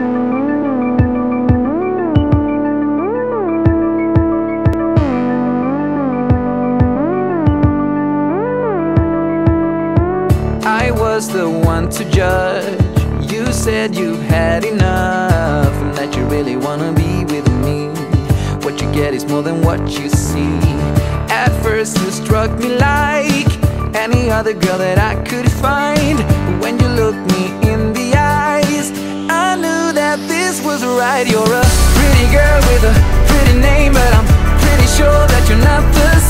I was the one to judge. You said you had enough and that you really wanna be with me. What you get is more than what you see. At first you struck me like any other girl that I could find. But when you looked me in the eyes, I knew that this was right. You're a pretty girl with a pretty name, but I'm pretty sure that you're not the